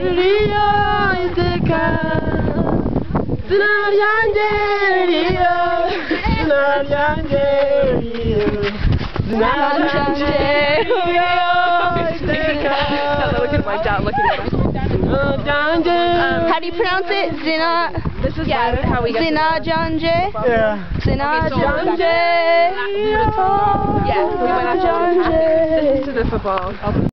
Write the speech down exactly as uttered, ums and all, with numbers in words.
Rio Ithaca. Zinariande Rio. Zinariande Rio. Zinariande Rio Ithaca. Look at my dad looking at me. Um, How do you pronounce it? Zina. This is yeah, how we get Zina Janje. Yeah. Zina Janje. Yeah, we went out to This is to the football.